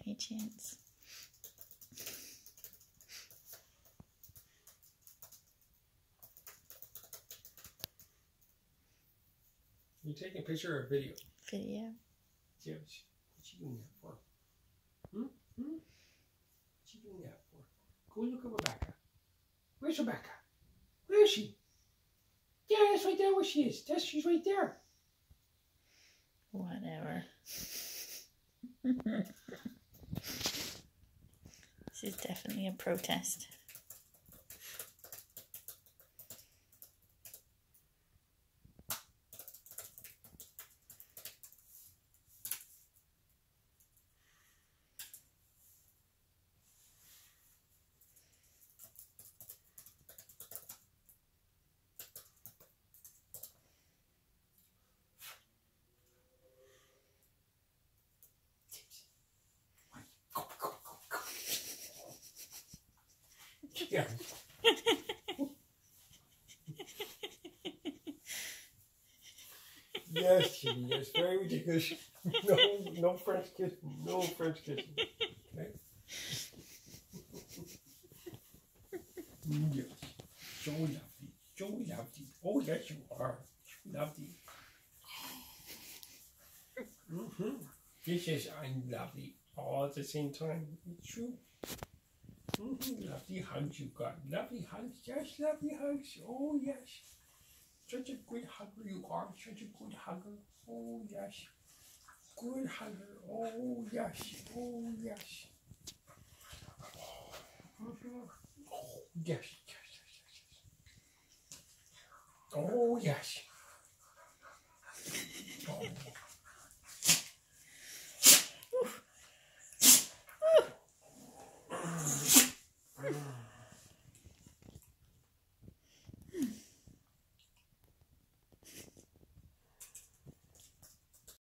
me a chance. You taking a picture or video? Video. Yeah, what you doing that for? What you doing that for? Go look at Rebecca. Where's Rebecca? Where is she? Yeah, that's right there where she is. She's right there. Whatever. This is definitely a protest. Yeah. Yes, Kitty, it's very ridiculous. No French kissing. No French kissing. Okay? Yes. So lovely. So lovely. Oh, yes, you are. So lovely. This is I'm lovely all at the same time. It's true. Lovely hugs you got. Lovely hugs. Yes, lovely hugs. Oh, yes. Such a good hugger you are. Such a good hugger. Oh, yes. Good hugger. Oh, yes. Oh, yes. Oh, yes, yes, yes, yes, yes. Oh, yes.